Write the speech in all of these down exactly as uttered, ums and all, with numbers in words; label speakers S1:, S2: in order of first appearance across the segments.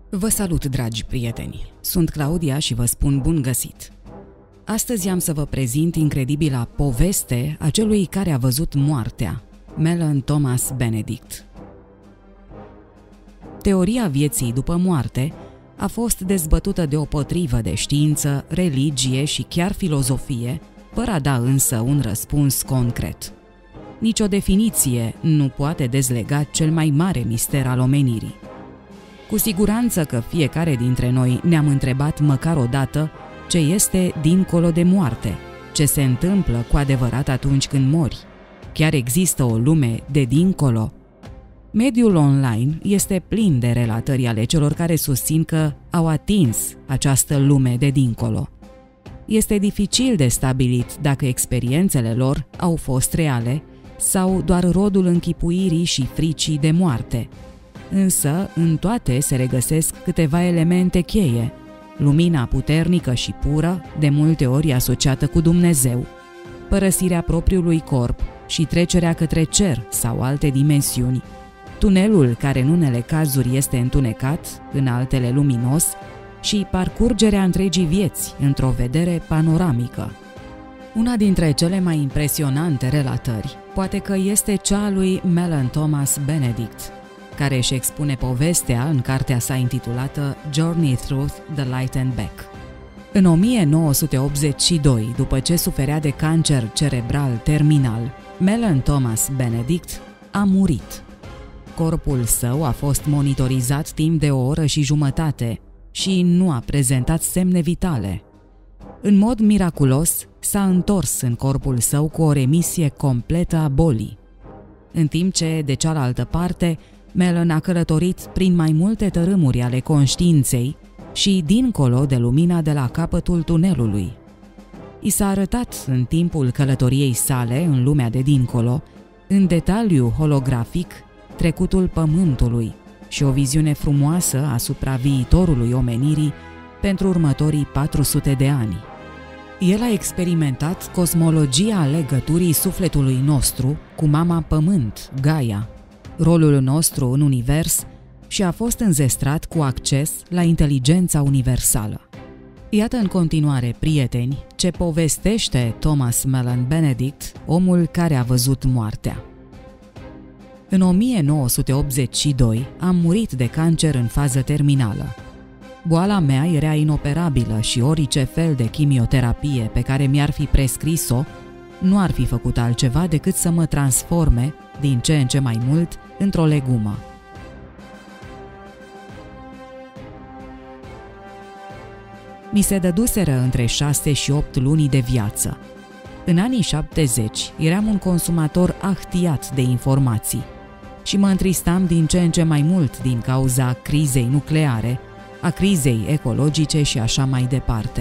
S1: Vă salut, dragi prieteni! Sunt Claudia și vă spun bun găsit! Astăzi am să vă prezint incredibila poveste a celui care a văzut moartea, Mellon Thomas Benedict. Teoria vieții după moarte a fost dezbătută deopotrivă de știință, religie și chiar filozofie, fără a da însă un răspuns concret. Nici o definiție nu poate dezlega cel mai mare mister al omenirii. Cu siguranță că fiecare dintre noi ne-am întrebat măcar o dată ce este dincolo de moarte, ce se întâmplă cu adevărat atunci când mori. Chiar există o lume de dincolo? Mediul online este plin de relatări ale celor care susțin că au atins această lume de dincolo. Este dificil de stabilit dacă experiențele lor au fost reale sau doar rodul închipuirii și fricii de moarte. Însă, în toate se regăsesc câteva elemente cheie: lumina puternică și pură, de multe ori asociată cu Dumnezeu, părăsirea propriului corp și trecerea către cer sau alte dimensiuni, tunelul care în unele cazuri este întunecat, în altele luminos, și parcurgerea întregii vieți într-o vedere panoramică. Una dintre cele mai impresionante relatări poate că este cea a lui Mellon Thomas Benedict, care își expune povestea în cartea sa intitulată Journey Through the Light and Back. În o mie nouă sute optzeci și doi, după ce suferea de cancer cerebral terminal, Mellon Thomas Benedict a murit. Corpul său a fost monitorizat timp de o oră și jumătate și nu a prezentat semne vitale. În mod miraculos, s-a întors în corpul său cu o remisie completă a bolii. În timp ce, de cealaltă parte, Mellon a călătorit prin mai multe tărâmuri ale conștiinței și dincolo de lumina de la capătul tunelului. I s-a arătat în timpul călătoriei sale în lumea de dincolo, în detaliu holografic, trecutul pământului și o viziune frumoasă asupra viitorului omenirii pentru următorii patru sute de ani. El a experimentat cosmologia legăturii sufletului nostru cu mama pământ, Gaia, rolul nostru în univers, și a fost înzestrat cu acces la inteligența universală. Iată în continuare, prieteni, ce povestește Thomas Mellon Benedict, omul care a văzut moartea. În o mie nouă sute optzeci și doi am murit de cancer în fază terminală. Boala mea era inoperabilă și orice fel de chimioterapie pe care mi-ar fi prescris-o nu ar fi făcut altceva decât să mă transforme, din ce în ce mai mult, într-o legumă. Mi se dăduseră între șase și opt luni de viață. În anii șaptezeci eram un consumator ahtiat de informații și mă întristam din ce în ce mai mult din cauza crizei nucleare, a crizei ecologice și așa mai departe.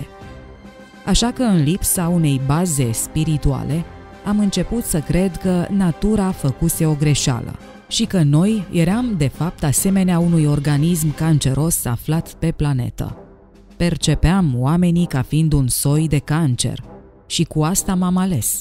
S1: Așa că, în lipsa unei baze spirituale, am început să cred că natura făcuse o greșeală și că noi eram de fapt asemenea unui organism canceros aflat pe planetă. Percepeam oamenii ca fiind un soi de cancer și cu asta m-am ales.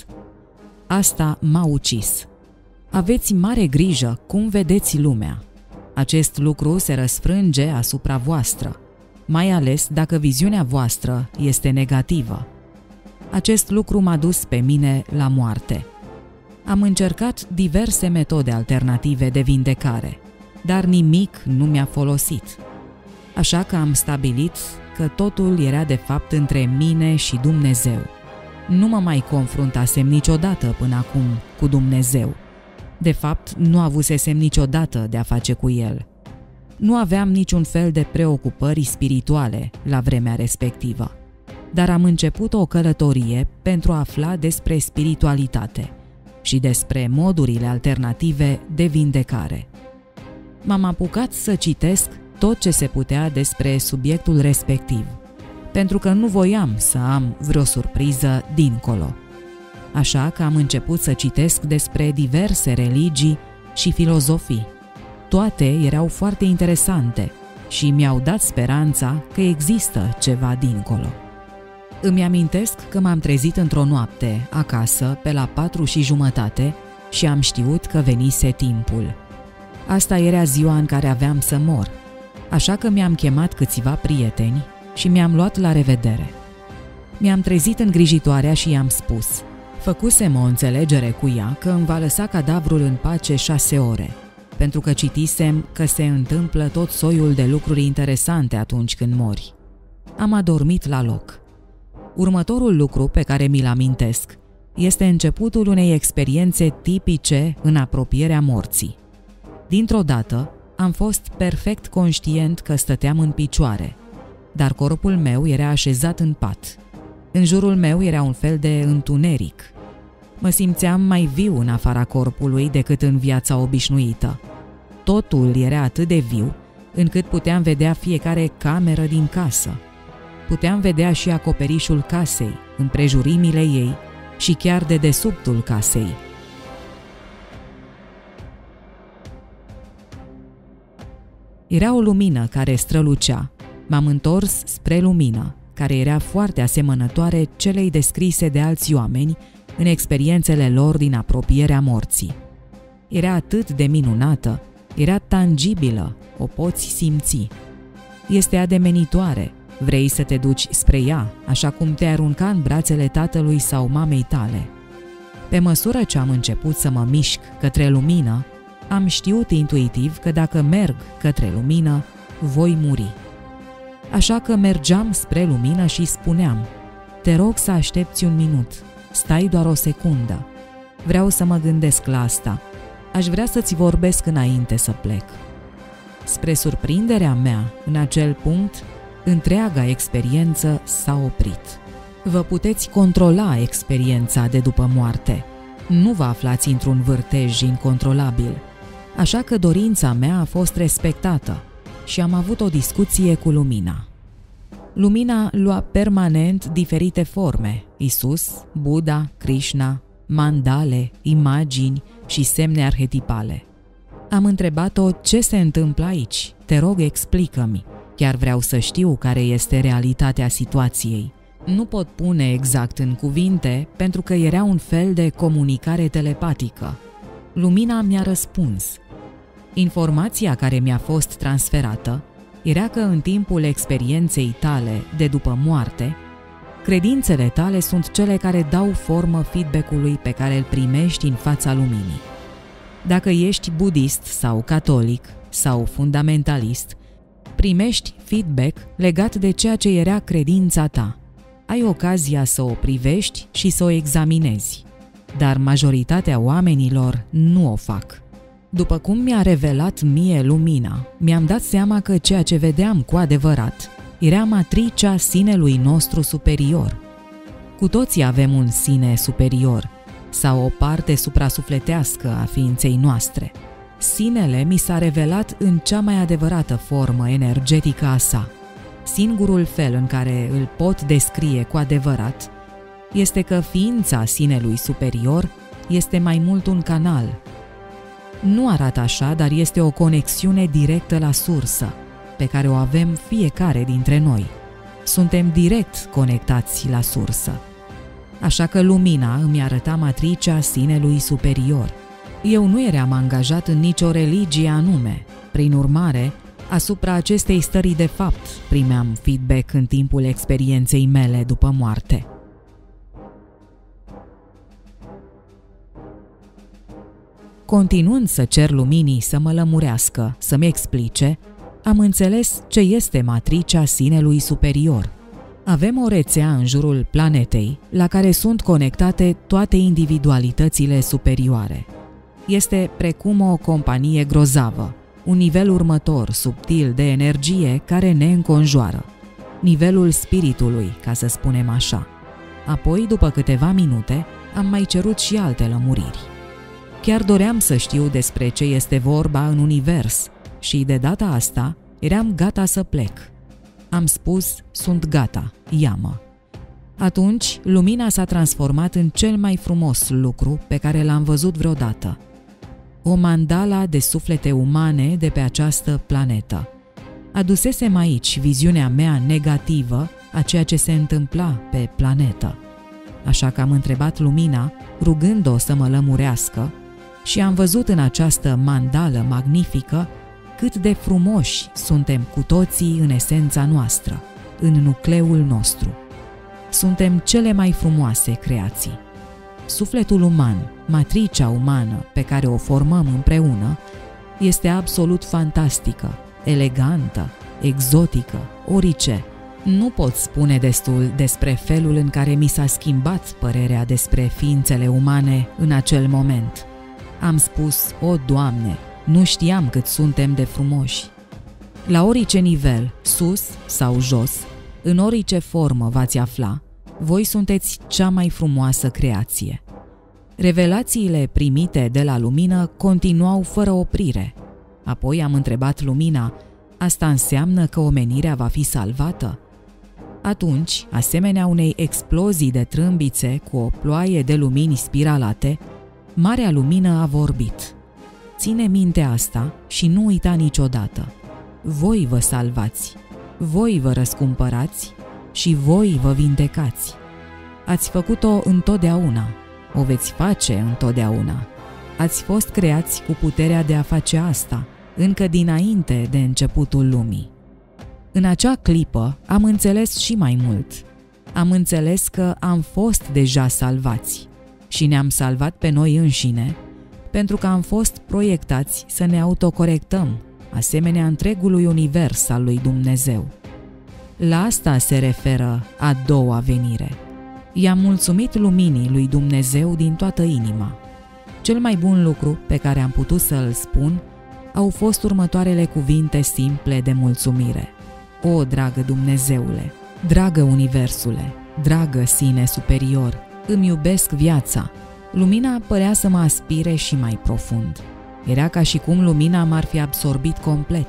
S1: Asta m-a ucis. Aveți mare grijă cum vedeți lumea. Acest lucru se răsfrânge asupra voastră, mai ales dacă viziunea voastră este negativă. Acest lucru m-a dus pe mine la moarte. Am încercat diverse metode alternative de vindecare, dar nimic nu mi-a folosit. Așa că am stabilit că totul era de fapt între mine și Dumnezeu. Nu mă mai confruntasem niciodată până acum cu Dumnezeu. De fapt, nu avusesem niciodată de a face cu El. Nu aveam niciun fel de preocupări spirituale la vremea respectivă, dar am început o călătorie pentru a afla despre spiritualitate și despre modurile alternative de vindecare. M-am apucat să citesc tot ce se putea despre subiectul respectiv, pentru că nu voiam să am vreo surpriză dincolo. Așa că am început să citesc despre diverse religii și filozofii. Toate erau foarte interesante și mi-au dat speranța că există ceva dincolo. Îmi amintesc că m-am trezit într-o noapte, acasă, pe la patru și jumătate și am știut că venise timpul. Asta era ziua în care aveam să mor. așa că mi-am chemat câțiva prieteni și mi-am luat la revedere. Mi-am trezit îngrijitoarea și i-am spus: făcusem o înțelegere cu ea că îmi va lăsa cadavrul în pace șase ore, pentru că citisem că se întâmplă tot soiul de lucruri interesante atunci când mori. Am adormit la loc. Următorul lucru pe care mi-l amintesc este începutul unei experiențe tipice în apropierea morții. Dintr-o dată, am fost perfect conștient că stăteam în picioare, dar corpul meu era așezat în pat. În jurul meu era un fel de întuneric. Mă simțeam mai viu în afara corpului decât în viața obișnuită. Totul era atât de viu, încât puteam vedea fiecare cameră din casă. Puteam vedea și acoperișul casei, împrejurimile ei și chiar dedesubtul casei. Era o lumină care strălucea. M-am întors spre lumină, care era foarte asemănătoare celei descrise de alți oameni în experiențele lor din apropierea morții. Era atât de minunată, era tangibilă, o poți simți. Este ademenitoare, vrei să te duci spre ea, așa cum te arunca în brațele tatălui sau mamei tale. Pe măsură ce am început să mă mișc către lumină, am știut intuitiv că dacă merg către lumină, voi muri. Așa că mergeam spre lumină și spuneam: te rog să aștepți un minut, stai doar o secundă. Vreau să mă gândesc la asta. Aș vrea să-ți vorbesc înainte să plec. Spre surprinderea mea, în acel punct, întreaga experiență s-a oprit. Vă puteți controla experiența de după moarte. Nu vă aflați într-un vârtej incontrolabil. Așa că dorința mea a fost respectată și am avut o discuție cu lumina. Lumina lua permanent diferite forme: Isus, Buddha, Krishna, mandale, imagini și semne arhetipale. Am întrebat-o: ce se întâmplă aici? Te rog, explică-mi. Chiar vreau să știu care este realitatea situației. Nu pot pune exact în cuvinte, pentru că era un fel de comunicare telepatică. Lumina mi-a răspuns. Informația care mi-a fost transferată era că în timpul experienței tale de după moarte, credințele tale sunt cele care dau formă feedback-ului pe care îl primești în fața luminii. Dacă ești budist sau catolic sau fundamentalist, primești feedback legat de ceea ce era credința ta. Ai ocazia să o privești și să o examinezi, dar majoritatea oamenilor nu o fac. După cum mi-a revelat mie lumina, mi-am dat seama că ceea ce vedeam cu adevărat era matricea sinelui nostru superior. Cu toții avem un sine superior sau o parte suprasufletească a ființei noastre. Sinele mi s-a revelat în cea mai adevărată formă energetică a sa. Singurul fel în care îl pot descrie cu adevărat este că ființa sinelui superior este mai mult un canal. Nu arată așa, dar este o conexiune directă la sursă, pe care o avem fiecare dintre noi. Suntem direct conectați la sursă. Așa că lumina îmi arăta matricea sinelui superior. Eu nu eram angajat în nicio religie anume. Prin urmare, asupra acestei stări de fapt primeam feedback în timpul experienței mele după moarte. Continuând să cer luminii să mă lămurească, să-mi explice, am înțeles ce este matricea sinelui superior. Avem o rețea în jurul planetei la care sunt conectate toate individualitățile superioare. Este precum o companie grozavă, un nivel următor, subtil, de energie care ne înconjoară. Nivelul spiritului, ca să spunem așa. Apoi, după câteva minute, am mai cerut și alte lămuriri. Chiar doream să știu despre ce este vorba în univers și, de data asta, eram gata să plec. Am spus: sunt gata, ia-mă. Atunci, lumina s-a transformat în cel mai frumos lucru pe care l-am văzut vreodată. O mandala de suflete umane de pe această planetă. Adusesem aici viziunea mea negativă a ceea ce se întâmpla pe planetă. Așa că am întrebat lumina, rugând-o să mă lămurească, și am văzut în această mandală magnifică cât de frumoși suntem cu toții în esența noastră, în nucleul nostru. Suntem cele mai frumoase creații. Sufletul uman, matricea umană pe care o formăm împreună, este absolut fantastică, elegantă, exotică, orice. Nu pot spune destul despre felul în care mi s-a schimbat părerea despre ființele umane în acel moment. Am spus, o, Doamne, nu știam cât suntem de frumoși. La orice nivel, sus sau jos, în orice formă v-ați afla, voi sunteți cea mai frumoasă creație. Revelațiile primite de la lumină continuau fără oprire. Apoi am întrebat lumina, asta înseamnă că omenirea va fi salvată? Atunci, asemenea unei explozii de trâmbițe cu o ploaie de lumini spiralate, Marea Lumină a vorbit. Ține minte asta și nu uita niciodată. Voi vă salvați, voi vă răscumpărați și voi vă vindecați. Ați făcut-o întotdeauna, o veți face întotdeauna. Ați fost creați cu puterea de a face asta, încă dinainte de începutul lumii. În acea clipă am înțeles și mai mult. Am înțeles că am fost deja salvați și ne-am salvat pe noi înșine, pentru că am fost proiectați să ne autocorectăm, asemenea întregului univers al lui Dumnezeu. La asta se referă a doua venire. I-am mulțumit luminii lui Dumnezeu din toată inima. Cel mai bun lucru pe care am putut să-l spun au fost următoarele cuvinte simple de mulțumire. O, dragă Dumnezeule, dragă Universule, dragă Sine superior, îmi iubesc viața. Lumina părea să mă aspire și mai profund. Era ca și cum lumina m-ar fi absorbit complet.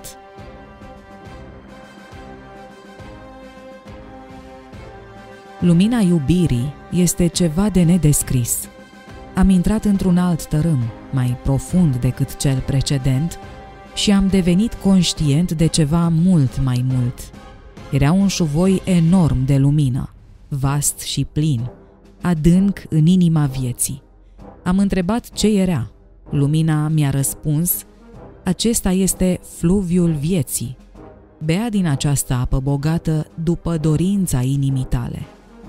S1: Lumina iubirii este ceva de nedescris. Am intrat într-un alt tărâm, mai profund decât cel precedent, și am devenit conștient de ceva mult mai mult. Era un șuvoi enorm de lumină, vast și plin, adânc în inima vieții. Am întrebat ce era. Lumina mi-a răspuns, acesta este fluviul vieții. Bea din această apă bogată după dorința inimii tale.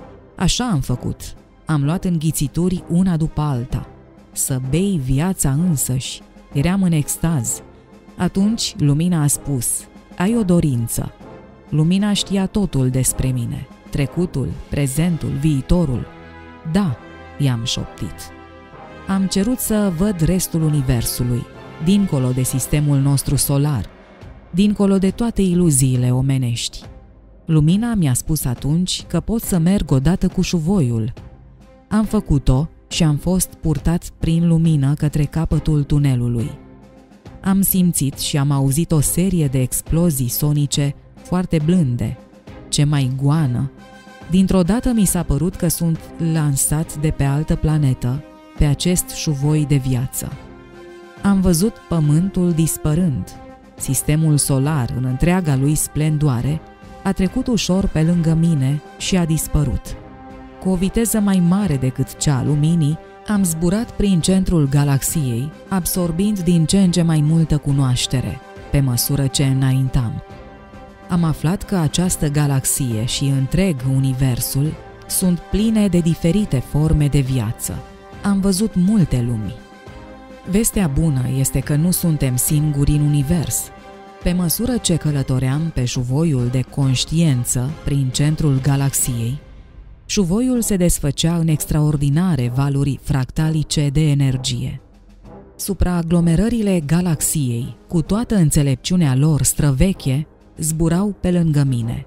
S1: Așa am făcut. Am luat înghițituri una după alta. Să bei viața însăși. Eram în extaz. Atunci lumina a spus, ai o dorință. Lumina știa totul despre mine, trecutul, prezentul, viitorul. Da, i-am șoptit. Am cerut să văd restul universului, dincolo de sistemul nostru solar, dincolo de toate iluziile omenești. Lumina mi-a spus atunci că pot să merg odată cu șuvoiul. Am făcut-o și am fost purtat prin lumină către capătul tunelului. Am simțit și am auzit o serie de explozii sonice foarte blânde, ce mai goană. Dintr-o dată mi s-a părut că sunt lansat de pe altă planetă, pe acest șuvoi de viață. Am văzut pământul dispărând. Sistemul solar, în întreaga lui splendoare, a trecut ușor pe lângă mine și a dispărut. Cu o viteză mai mare decât cea a luminii, am zburat prin centrul galaxiei, absorbind din ce în ce mai multă cunoaștere, pe măsură ce înaintam. Am aflat că această galaxie și întreg universul sunt pline de diferite forme de viață. Am văzut multe lumi. Vestea bună este că nu suntem singuri în univers. Pe măsură ce călătoream pe șuvoiul de conștiență prin centrul galaxiei, șuvoiul se desfăcea în extraordinare valuri fractalice de energie. Supraaglomerările galaxiei, cu toată înțelepciunea lor străveche, zburau pe lângă mine.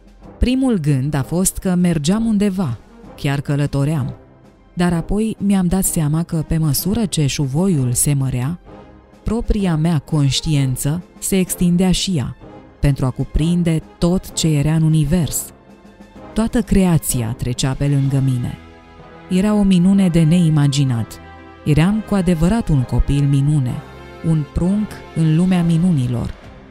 S1: Primul gând a fost că mergeam undeva, chiar călătoream, dar apoi mi-am dat seama că pe măsură ce șuvoiul se mărea, propria mea conștiință se extindea și ea, pentru a cuprinde tot ce era în univers. Toată creația trecea pe lângă mine. Era o minune de neimaginat. Eram cu adevărat un copil minune, un prunc în lumea minunilor.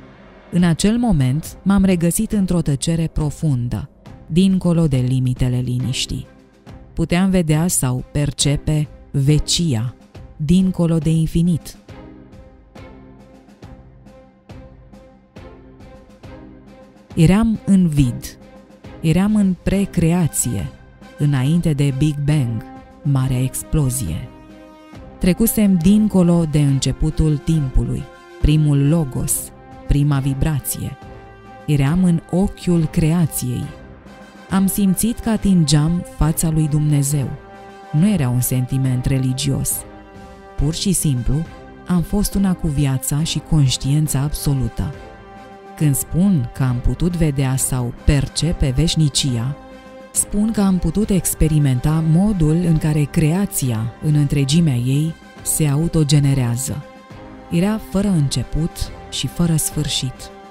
S1: În acel moment m-am regăsit într-o tăcere profundă, dincolo de limitele liniștii. Puteam vedea sau percepe vecia, dincolo de infinit. Eram în vid. Eram în precreație, înainte de Big Bang, marea explozie. Trecusem dincolo de începutul timpului, primul logos, prima vibrație. Eram în ochiul creației. Am simțit că atingeam fața lui Dumnezeu. Nu era un sentiment religios. Pur și simplu, am fost una cu viața și conștiința absolută. Când spun că am putut vedea sau percepe veșnicia, spun că am putut experimenta modul în care creația, în întregimea ei, se autogenerează. Era fără început și fără sfârșit.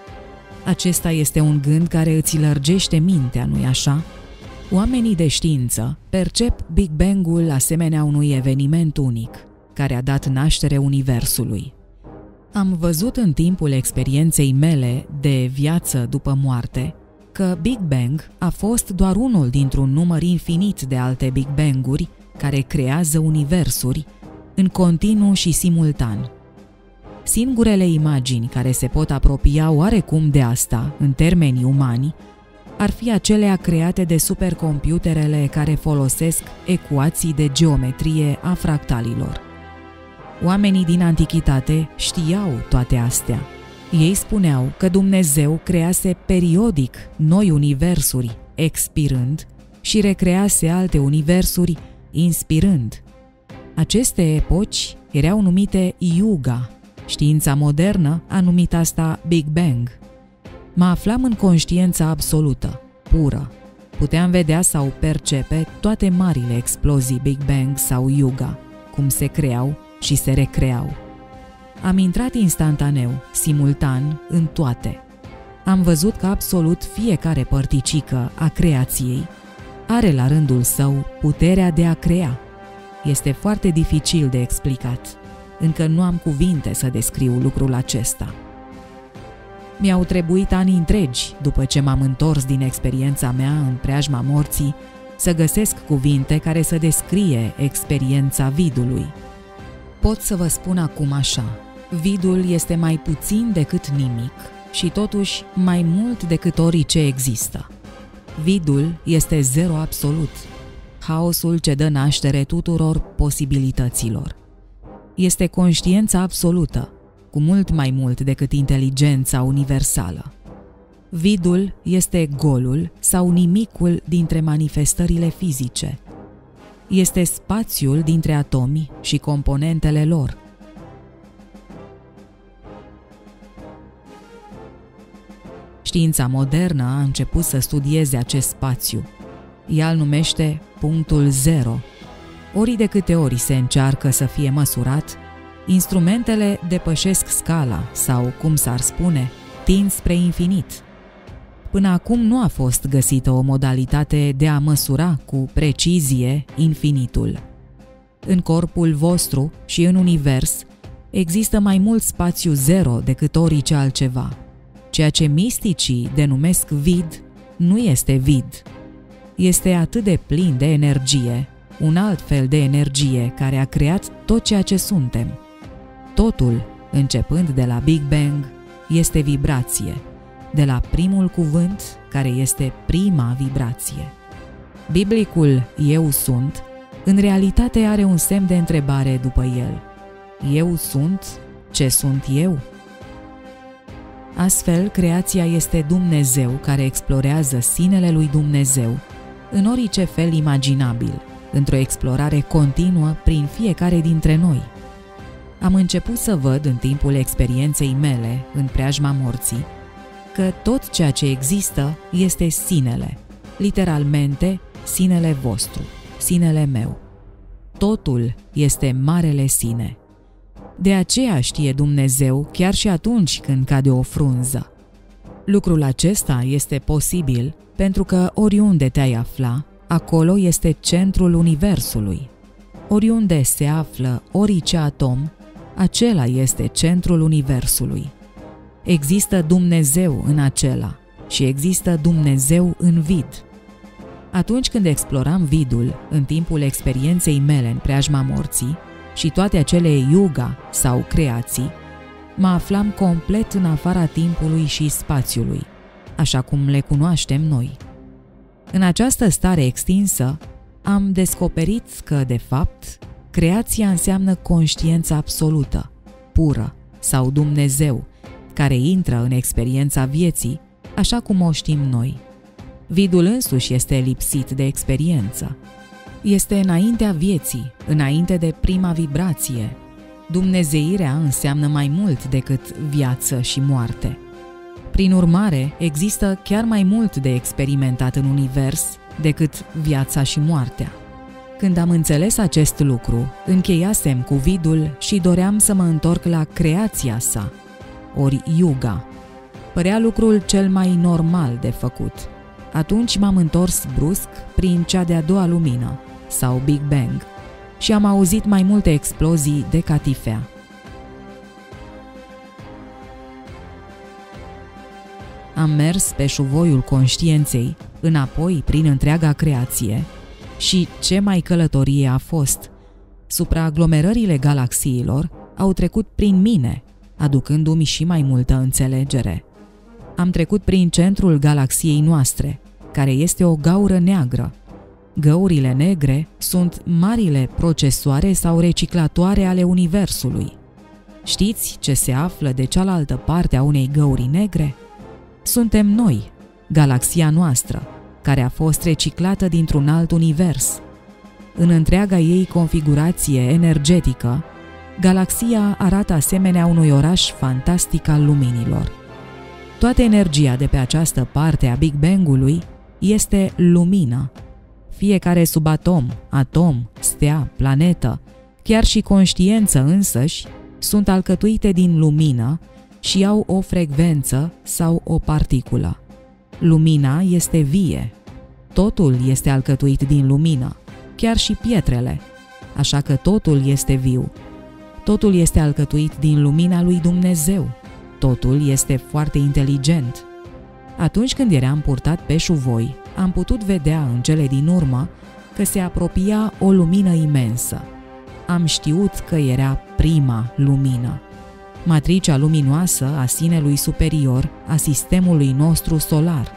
S1: Acesta este un gând care îți lărgește mintea, nu-i așa? Oamenii de știință percep Big Bang-ul asemenea unui eveniment unic, care a dat naștere Universului. Am văzut în timpul experienței mele de viață după moarte că Big Bang a fost doar unul dintr-un număr infinit de alte Big Bang-uri care creează universuri în continuu și simultan. Singurele imagini care se pot apropia oarecum de asta, în termeni umani, ar fi acelea create de supercomputerele care folosesc ecuații de geometrie a fractalilor. Oamenii din antichitate știau toate astea. Ei spuneau că Dumnezeu crease periodic noi universuri, expirând, și recrease alte universuri, inspirând. Aceste epoci erau numite Yuga. Știința modernă a numit asta Big Bang. Mă aflam în conștiința absolută, pură. Puteam vedea sau percepe toate marile explozii Big Bang sau Yuga, cum se creau și se recreau. Am intrat instantaneu, simultan, în toate. Am văzut că absolut fiecare părticică a creației are la rândul său puterea de a crea. Este foarte dificil de explicat. Încă nu am cuvinte să descriu lucrul acesta. Mi-au trebuit ani întregi, după ce m-am întors din experiența mea în preajma morții, să găsesc cuvinte care să descrie experiența vidului. Pot să vă spun acum așa: vidul este mai puțin decât nimic și totuși mai mult decât orice există. Vidul este zero absolut, haosul ce dă naștere tuturor posibilităților. Este conștiința absolută, cu mult mai mult decât inteligența universală. Vidul este golul sau nimicul dintre manifestările fizice. Este spațiul dintre atomi și componentele lor. Știința modernă a început să studieze acest spațiu. Ea îl numește punctul zero. Ori de câte ori se încearcă să fie măsurat, instrumentele depășesc scala sau, cum s-ar spune, tind spre infinit. Până acum nu a fost găsită o modalitate de a măsura cu precizie infinitul. În corpul vostru și în univers există mai mult spațiu zero decât orice altceva. Ceea ce misticii denumesc vid nu este vid. Este atât de plin de energie, un alt fel de energie care a creat tot ceea ce suntem. Totul, începând de la Big Bang, este vibrație, de la primul cuvânt care este prima vibrație. Biblicul Eu sunt, în realitate are un semn de întrebare după el. Eu sunt ce sunt eu? Astfel, creația este Dumnezeu care explorează sinele lui Dumnezeu în orice fel imaginabil, într-o explorare continuă prin fiecare dintre noi. Am început să văd în timpul experienței mele, în preajma morții, că tot ceea ce există este sinele, literalmente sinele vostru, sinele meu. Totul este marele sine. De aceea știe Dumnezeu chiar și atunci când cade o frunză. Lucrul acesta este posibil pentru că oriunde te-ai afla, acolo este centrul universului. Oriunde se află orice atom, acela este centrul universului. Există Dumnezeu în acela și există Dumnezeu în vid. Atunci când exploram vidul în timpul experienței mele în preajma morții și toate acele yuga sau creații, mă aflam complet în afara timpului și spațiului. așa cum le cunoaștem noi. În această stare extinsă, am descoperit că, de fapt, creația înseamnă conștiința absolută, pură sau Dumnezeu, care intră în experiența vieții, așa cum o știm noi. Vidul însuși este lipsit de experiență. Este înaintea vieții, înainte de prima vibrație. Dumnezeirea înseamnă mai mult decât viață și moarte. Prin urmare, există chiar mai mult de experimentat în univers decât viața și moartea. Când am înțeles acest lucru, încheiasem cu vidul și doream să mă întorc la creația sa, ori Yuga. Părea lucrul cel mai normal de făcut. Atunci m-am întors brusc prin cea de-a doua lumină, sau Big Bang, și am auzit mai multe explozii de catifea. Am mers pe șuvoiul conștiinței, înapoi prin întreaga creație, și ce mai călătorie a fost! Supraaglomerările galaxiilor au trecut prin mine, aducându-mi și mai multă înțelegere. Am trecut prin centrul galaxiei noastre, care este o gaură neagră. Găurile negre sunt marile procesoare sau reciclatoare ale Universului. Știți ce se află de cealaltă parte a unei găuri negre? Suntem noi, galaxia noastră, care a fost reciclată dintr-un alt univers. În întreaga ei configurație energetică, galaxia arată asemenea unui oraș fantastic al luminilor. Toată energia de pe această parte a Big Bang-ului este lumină. Fiecare subatom, atom, stea, planetă, chiar și conștiință însăși, sunt alcătuite din lumină și au o frecvență sau o particulă. Lumina este vie. Totul este alcătuit din lumină, chiar și pietrele, așa că totul este viu. Totul este alcătuit din lumina lui Dumnezeu. Totul este foarte inteligent. Atunci când eram purtat pe șuvoi, am putut vedea în cele din urmă că se apropia o lumină imensă. Am știut că era prima lumină. Matricea luminoasă a sinelui superior a sistemului nostru solar.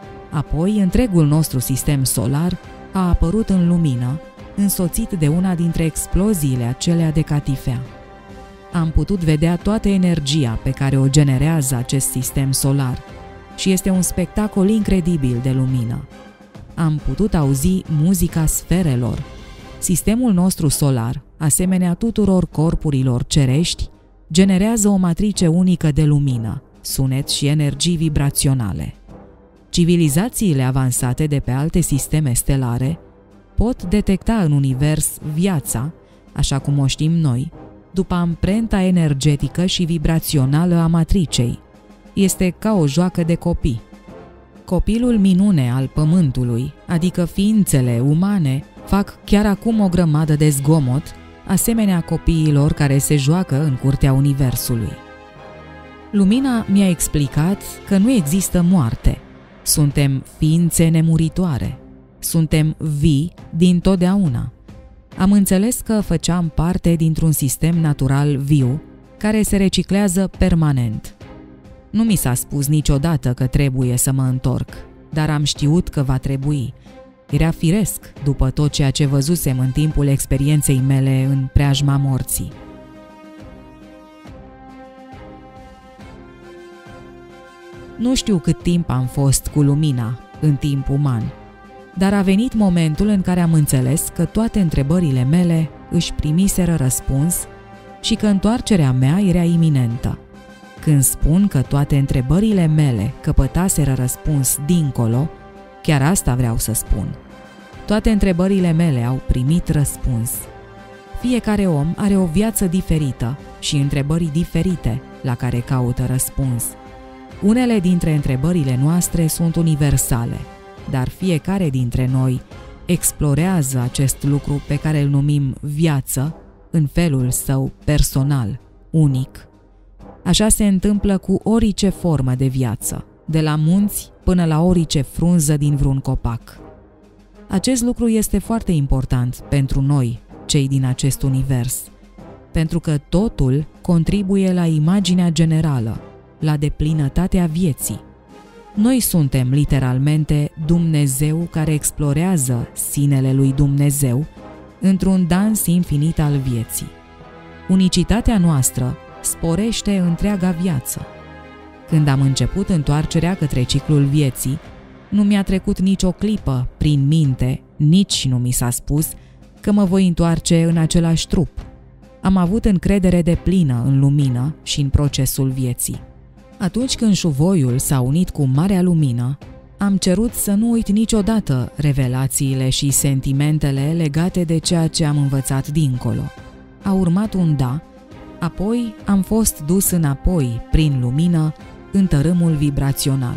S1: Apoi, întregul nostru sistem solar a apărut în lumină, însoțit de una dintre exploziile acelea de catifea. Am putut vedea toată energia pe care o generează acest sistem solar și este un spectacol incredibil de lumină. Am putut auzi muzica sferelor. Sistemul nostru solar, asemenea tuturor corpurilor cerești, generează o matrice unică de lumină, sunet și energii vibraționale. Civilizațiile avansate de pe alte sisteme stelare pot detecta în univers viața, așa cum o știm noi, după amprenta energetică și vibrațională a matricei. Este ca o joacă de copii. Copilul minune al Pământului, adică ființele umane, fac chiar acum o grămadă de zgomot, asemenea copiilor care se joacă în curtea Universului. Lumina mi-a explicat că nu există moarte. Suntem ființe nemuritoare. Suntem vii dintotdeauna. Am înțeles că făceam parte dintr-un sistem natural viu, care se reciclează permanent. Nu mi s-a spus niciodată că trebuie să mă întorc, dar am știut că va trebui. Era firesc după tot ceea ce văzusem în timpul experienței mele în preajma morții. Nu știu cât timp am fost cu lumina în timp uman, dar a venit momentul în care am înțeles că toate întrebările mele își primiseră răspuns și că întoarcerea mea era iminentă. Când spun că toate întrebările mele căpătaseră răspuns dincolo, chiar asta vreau să spun. Toate întrebările mele au primit răspuns. Fiecare om are o viață diferită și întrebări diferite la care caută răspuns. Unele dintre întrebările noastre sunt universale, dar fiecare dintre noi explorează acest lucru pe care îl numim viață în felul său personal, unic. Așa se întâmplă cu orice formă de viață, de la munți până la orice frunză din vreun copac. Acest lucru este foarte important pentru noi, cei din acest univers, pentru că totul contribuie la imaginea generală, la deplinătatea vieții. Noi suntem literalmente Dumnezeu care explorează sinele lui Dumnezeu într-un dans infinit al vieții. Unicitatea noastră sporește întreaga viață. Când am început întoarcerea către ciclul vieții, nu mi-a trecut nicio clipă prin minte, nici nu mi s-a spus că mă voi întoarce în același trup. Am avut încredere deplină în lumină și în procesul vieții. Atunci când șuvoiul s-a unit cu marea lumină, am cerut să nu uit niciodată revelațiile și sentimentele legate de ceea ce am învățat dincolo. A urmat un da, apoi am fost dus înapoi, prin lumină, în tărâmul vibrațional.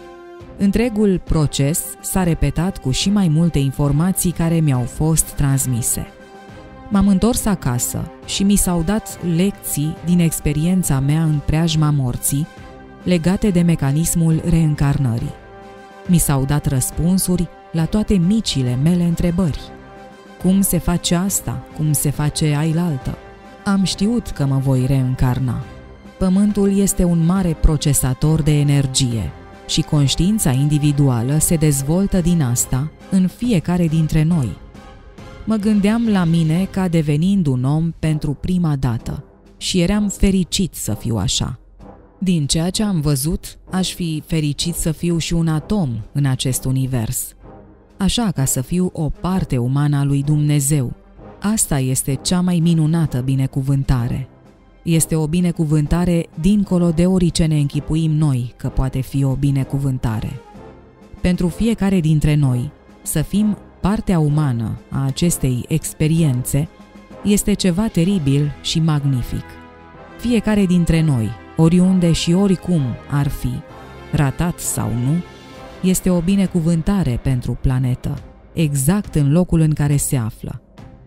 S1: Întregul proces s-a repetat cu și mai multe informații care mi-au fost transmise. M-am întors acasă și mi s-au dat lecții din experiența mea în preajma morții, legate de mecanismul reîncarnării. Mi s-au dat răspunsuri la toate micile mele întrebări. Cum se face asta? Cum se face ailaltă? Am știut că mă voi reîncarna. Pământul este un mare procesator de energie și conștiința individuală se dezvoltă din asta în fiecare dintre noi. Mă gândeam la mine ca devenind un om pentru prima dată și eram fericit să fiu așa. Din ceea ce am văzut, aș fi fericit să fiu și un atom în acest univers. Așa ca să fiu o parte umană a lui Dumnezeu. Asta este cea mai minunată binecuvântare. Este o binecuvântare dincolo de orice ne închipuim noi că poate fi o binecuvântare. Pentru fiecare dintre noi, să fim partea umană a acestei experiențe este ceva teribil și magnific. Fiecare dintre noi, oriunde și oricum ar fi, ratat sau nu, este o binecuvântare pentru planetă, exact în locul în care se află.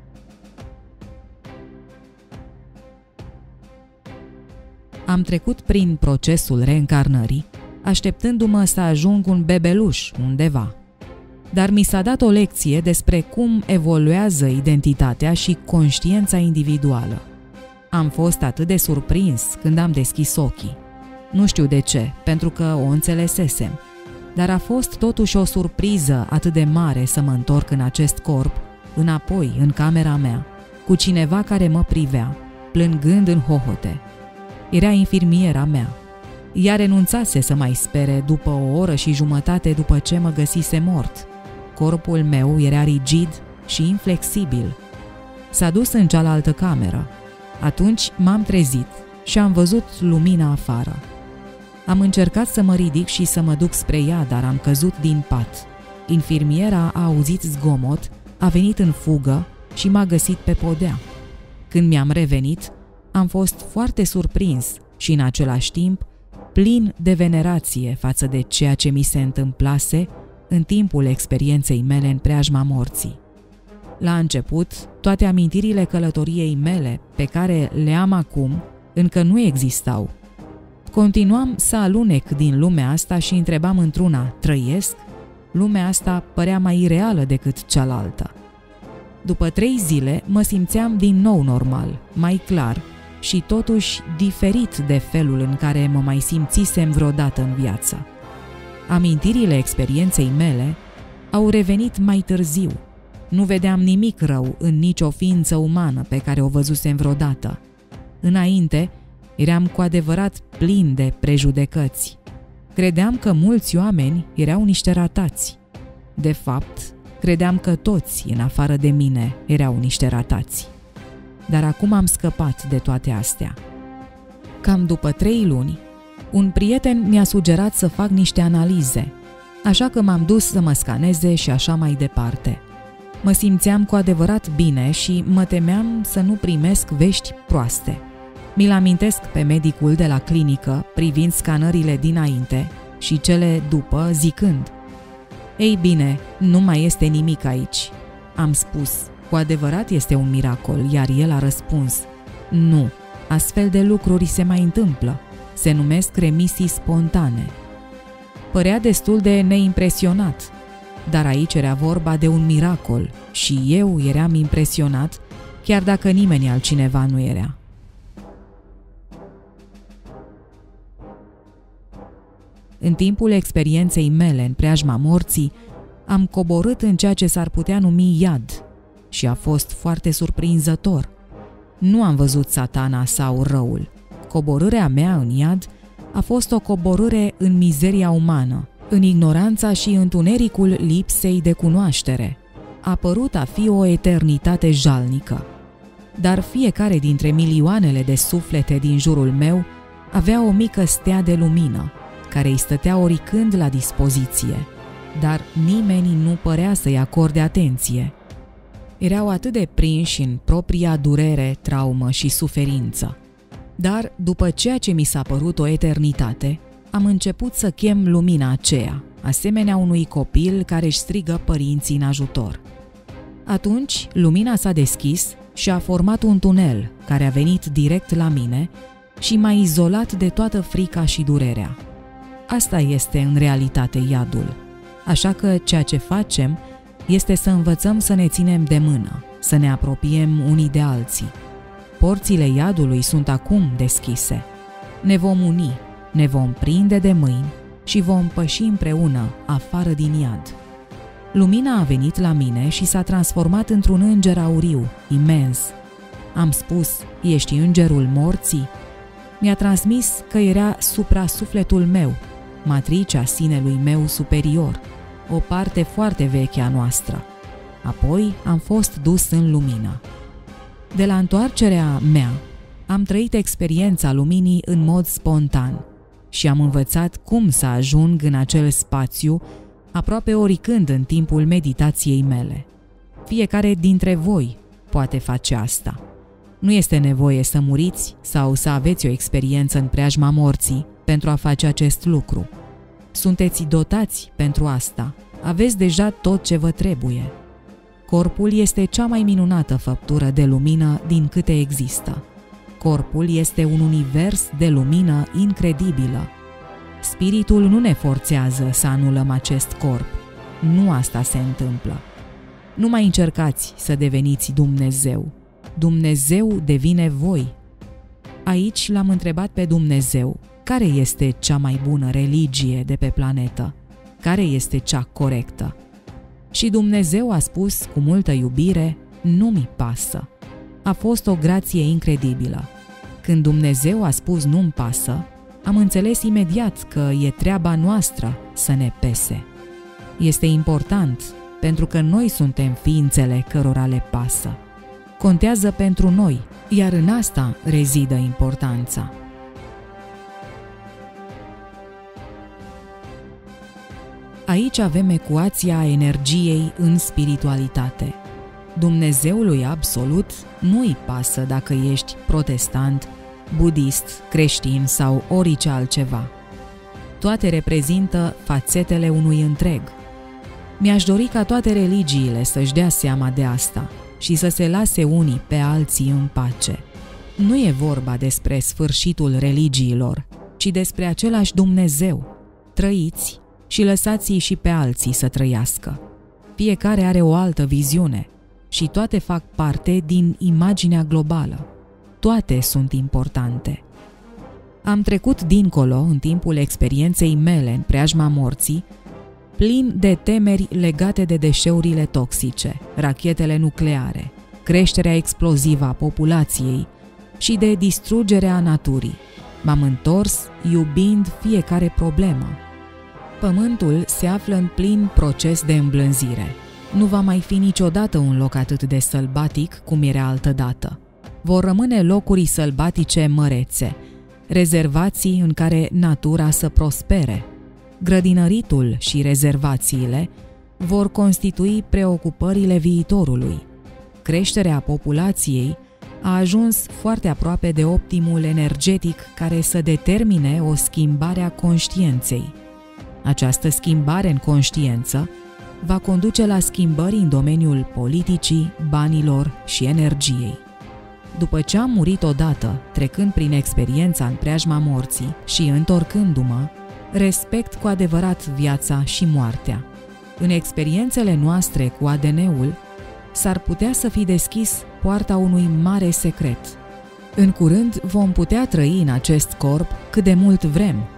S1: Am trecut prin procesul reîncarnării, așteptându-mă să ajung un bebeluș undeva. Dar mi s-a dat o lecție despre cum evoluează identitatea și conștiința individuală. Am fost atât de surprins când am deschis ochii. Nu știu de ce, pentru că o înțelesesem, dar a fost totuși o surpriză atât de mare să mă întorc în acest corp, înapoi în camera mea, cu cineva care mă privea, plângând în hohote. Era infirmiera mea. Ea renunțase să mai spere după o oră și jumătate după ce mă găsise mort. Corpul meu era rigid și inflexibil. S-a dus în cealaltă cameră. Atunci m-am trezit și am văzut lumina afară. Am încercat să mă ridic și să mă duc spre ea, dar am căzut din pat. Infirmiera a auzit zgomot, a venit în fugă și m-a găsit pe podea. Când mi-am revenit, am fost foarte surprins și în același timp plin de venerație față de ceea ce mi se întâmplase în timpul experienței mele în preajma morții. La început, toate amintirile călătoriei mele, pe care le am acum, încă nu existau. Continuam să alunec din lumea asta și întrebam într-una, trăiesc? Lumea asta părea mai ireală decât cealaltă. După trei zile mă simțeam din nou normal, mai clar și totuși diferit de felul în care mă mai simțisem vreodată în viață. Amintirile experienței mele au revenit mai târziu. Nu vedeam nimic rău în nicio ființă umană pe care o văzusem vreodată. Înainte, eram cu adevărat plin de prejudecăți. Credeam că mulți oameni erau niște ratați. De fapt, credeam că toți, în afară de mine, erau niște ratați. Dar acum am scăpat de toate astea. Cam după trei luni, un prieten mi-a sugerat să fac niște analize, așa că m-am dus să mă scaneze și așa mai departe. Mă simțeam cu adevărat bine și mă temeam să nu primesc vești proaste. Mi-l amintesc pe medicul de la clinică privind scanările dinainte și cele după zicând: "Ei bine, nu mai este nimic aici." Am spus: "Cu adevărat este un miracol", iar el a răspuns: "Nu, astfel de lucruri se mai întâmplă. Se numesc remisii spontane." Părea destul de neimpresionat, dar aici era vorba de un miracol și eu eram impresionat, chiar dacă nimeni altcineva nu era. În timpul experienței mele în preajma morții, am coborât în ceea ce s-ar putea numi iad și a fost foarte surprinzător. Nu am văzut satana sau răul. Coborârea mea în iad a fost o coborâre în mizeria umană, în ignoranța și întunericul lipsei de cunoaștere. A părut a fi o eternitate jalnică. Dar fiecare dintre milioanele de suflete din jurul meu avea o mică stea de lumină, care îi stătea oricând la dispoziție, dar nimeni nu părea să-i acorde atenție. Erau atât de prinși în propria durere, traumă și suferință. Dar, după ceea ce mi s-a părut o eternitate, am început să chem lumina aceea, asemenea unui copil care își strigă părinții în ajutor. Atunci, lumina s-a deschis și a format un tunel care a venit direct la mine și m-a izolat de toată frica și durerea. Asta este în realitate iadul. Așa că ceea ce facem este să învățăm să ne ținem de mână, să ne apropiem unii de alții. Porțile iadului sunt acum deschise. Ne vom uni, ne vom prinde de mâini și vom păși împreună afară din iad. Lumina a venit la mine și s-a transformat într-un înger auriu, imens. Am spus, ești îngerul morții? Mi-a transmis că era supra-sufletul meu, matricea sinelui meu superior, o parte foarte veche a noastră. Apoi am fost dus în lumină. De la întoarcerea mea, am trăit experiența luminii în mod spontan și am învățat cum să ajung în acel spațiu aproape oricând în timpul meditației mele. Fiecare dintre voi poate face asta. Nu este nevoie să muriți sau să aveți o experiență în preajma morții pentru a face acest lucru. Sunteți dotați pentru asta, aveți deja tot ce vă trebuie. Corpul este cea mai minunată făptură de lumină din câte există. Corpul este un univers de lumină incredibilă. Spiritul nu ne forțează să anulăm acest corp. Nu asta se întâmplă. Nu mai încercați să deveniți Dumnezeu. Dumnezeu devine voi. Aici l-am întrebat pe Dumnezeu, care este cea mai bună religie de pe planetă? Care este cea corectă? Și Dumnezeu a spus cu multă iubire, nu mi pasă. A fost o grație incredibilă. Când Dumnezeu a spus nu-mi pasă, am înțeles imediat că e treaba noastră să ne pese. Este important, pentru că noi suntem ființele cărora le pasă. Contează pentru noi, iar în asta rezidă importanța. Aici avem ecuația energiei în spiritualitate. Dumnezeului absolut nu îi pasă dacă ești protestant, budist, creștin sau orice altceva. Toate reprezintă fațetele unui întreg. Mi-aș dori ca toate religiile să-și dea seama de asta și să se lase unii pe alții în pace. Nu e vorba despre sfârșitul religiilor, ci despre același Dumnezeu. Trăiți și lăsați-i și pe alții să trăiască. Fiecare are o altă viziune și toate fac parte din imaginea globală. Toate sunt importante. Am trecut dincolo în timpul experienței mele în preajma morții, plin de temeri legate de deșeurile toxice, rachetele nucleare, creșterea explozivă a populației și de distrugerea naturii. M-am întors iubind fiecare problemă. Pământul se află în plin proces de îmblânzire. Nu va mai fi niciodată un loc atât de sălbatic cum era altădată. Vor rămâne locuri sălbatice mărețe, rezervații în care natura să prospere. Grădinăritul și rezervațiile vor constitui preocupările viitorului. Creșterea populației a ajuns foarte aproape de optimul energetic care să determine o schimbare a conștiinței. Această schimbare în conștiință va conduce la schimbări în domeniul politicii, banilor și energiei. După ce am murit odată, trecând prin experiența în preajma morții și întorcându-mă, respect cu adevărat viața și moartea. În experiențele noastre cu A D N-ul, s-ar putea să fi deschis poarta unui mare secret. În curând vom putea trăi în acest corp cât de mult vrem,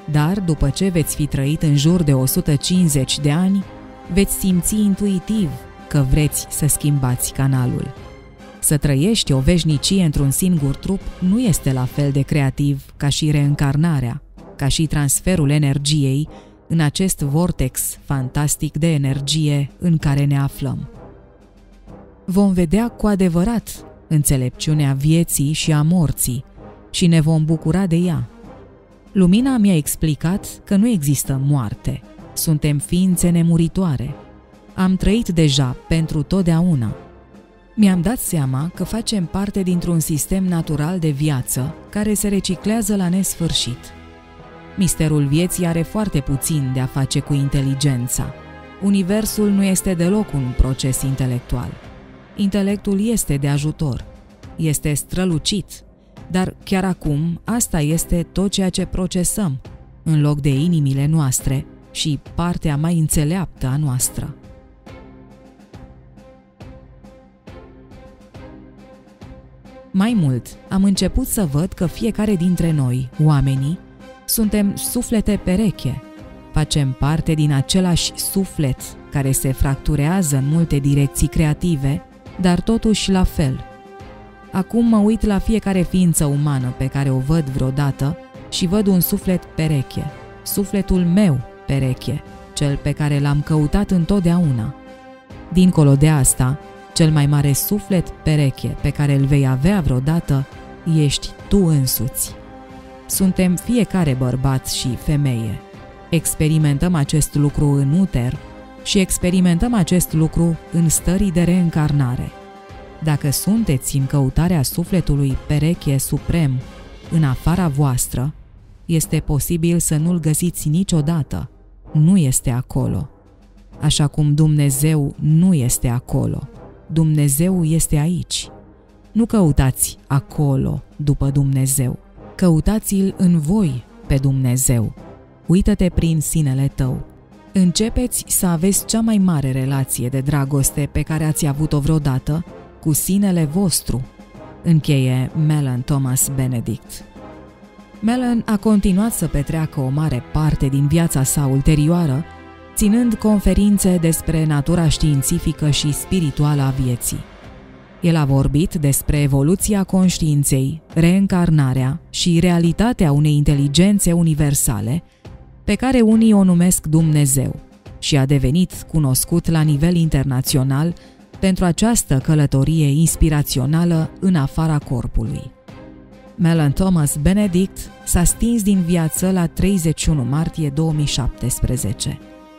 S1: dar după ce veți fi trăit în jur de o sută cincizeci de ani, veți simți intuitiv că vreți să schimbați canalul. Să trăiești o veșnicie într-un singur trup nu este la fel de creativ ca și reîncarnarea, ca și transferul energiei în acest vortex fantastic de energie în care ne aflăm. Vom vedea cu adevărat înțelepciunea vieții și a morții și ne vom bucura de ea. Lumina mi-a explicat că nu există moarte, suntem ființe nemuritoare. Am trăit deja pentru totdeauna. Mi-am dat seama că facem parte dintr-un sistem natural de viață care se reciclează la nesfârșit. Misterul vieții are foarte puțin de a face cu inteligența. Universul nu este deloc un proces intelectual. Intelectul este de ajutor, este strălucit, dar chiar acum asta este tot ceea ce procesăm, în loc de inimile noastre și partea mai înțeleaptă a noastră. Mai mult, am început să văd că fiecare dintre noi, oamenii, suntem suflete pereche. Facem parte din același suflet care se fracturează în multe direcții creative, dar totuși la fel. Acum mă uit la fiecare ființă umană pe care o văd vreodată și văd un suflet pereche, sufletul meu pereche, cel pe care l-am căutat întotdeauna. Dincolo de asta, cel mai mare suflet pereche pe care îl vei avea vreodată ești tu însuți. Suntem fiecare bărbat și femeie. Experimentăm acest lucru în uter și experimentăm acest lucru în stării de reîncarnare. Dacă sunteți în căutarea sufletului pereche suprem în afara voastră, este posibil să nu-l găsiți niciodată. Nu este acolo. Așa cum Dumnezeu nu este acolo. Dumnezeu este aici. Nu căutați acolo după Dumnezeu. Căutați-l în voi pe Dumnezeu. Uită-te prin sinele tău. Începeți să aveți cea mai mare relație de dragoste pe care ați avut-o vreodată cu sinele vostru, încheie Mellon Thomas Benedict. Mellon a continuat să petreacă o mare parte din viața sa ulterioară, ținând conferințe despre natura științifică și spirituală a vieții. El a vorbit despre evoluția conștiinței, reîncarnarea și realitatea unei inteligențe universale, pe care unii o numesc Dumnezeu, și a devenit cunoscut la nivel internațional pentru această călătorie inspirațională în afara corpului. Mellon Thomas Benedict s-a stins din viață la treizeci și unu martie două mii șaptesprezece.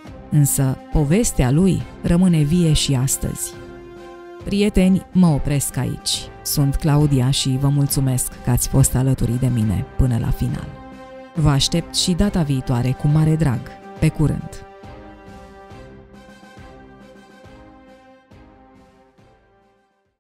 S1: Însă povestea lui rămâne vie și astăzi. Prieteni, mă opresc aici. Sunt Claudia și vă mulțumesc că ați fost alături de mine până la final. Vă aștept și data viitoare cu mare drag. Pe curând!